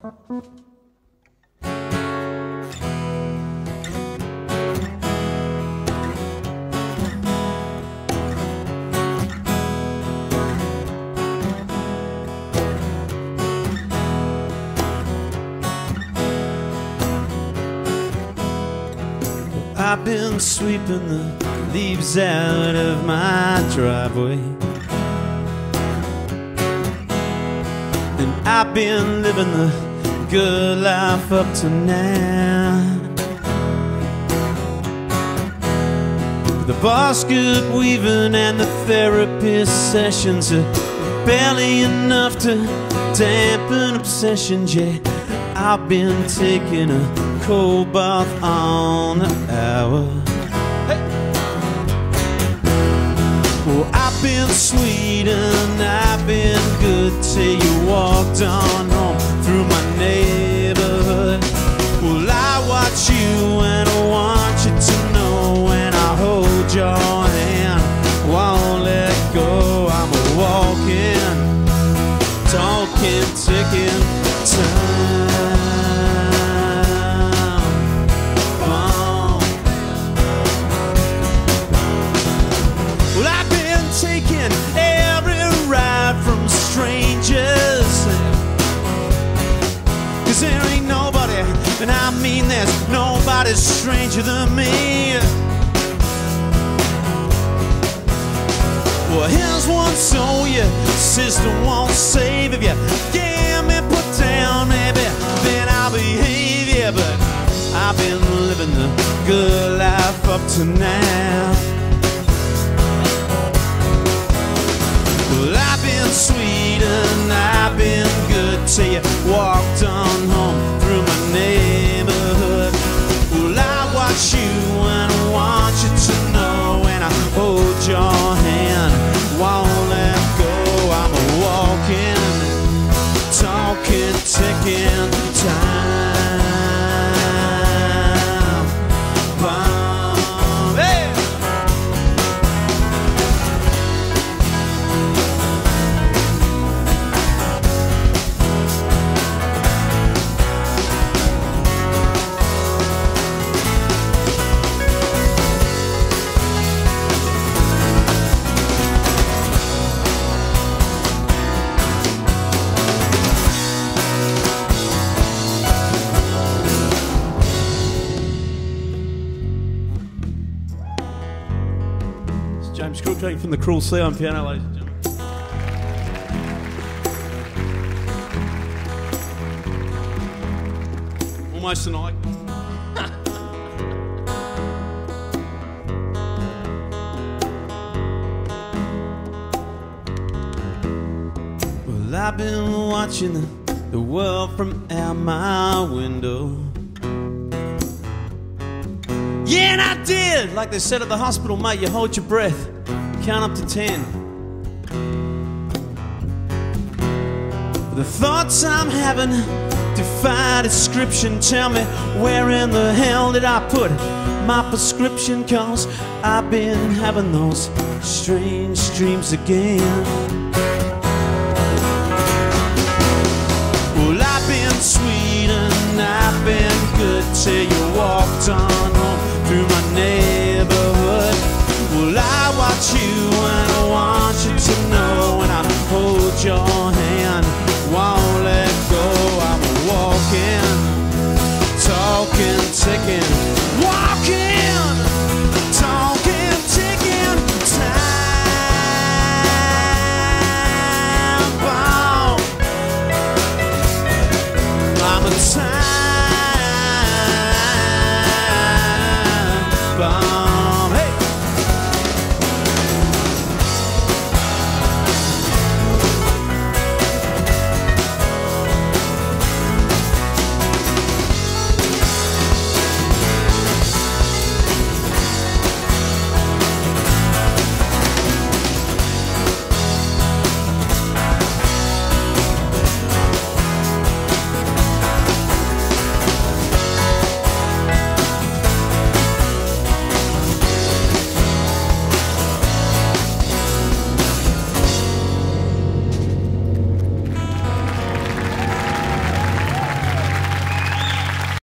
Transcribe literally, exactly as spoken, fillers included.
I've been sweeping the leaves out of my driveway, and I've been living the good life up to now. The basket weaving and the therapist sessions are barely enough to dampen obsessions, yeah. I've been taking a cold bath on the hour. Hey. Well, I've been sweet and I've been good till you walked on home through my neighborhood. Well, I watch you and I want you to know when I hold your hand, won't let go. I'm a walking, talking, ticking time. Taking every ride from strangers, 'cause there ain't nobody, and I mean there's nobody stranger than me. Well, here's one so your sister won't save. If you get me put down, maybe then I'll behave, yeah. But I've been living the good life up to now. Well, I've been sweet and I've been good till you walked on home through my neighborhood. Well, I watch you and I want you to know when I hold your hand, won't let go. I'm a walking, talking, ticking time bomb. Hey! James Cruikshank from the Cruel Sea on piano, ladies and gentlemen. Almost tonight. Well, I've been watching the, the world from out my window. Yeah, and I did! Like they said at the hospital, mate, you hold your breath, count up to ten. The thoughts I'm having defy description. Tell me, where in the hell did I put my prescription? 'Cause I've been having those strange dreams again. Well, I've been sweet and I've been good till you walked on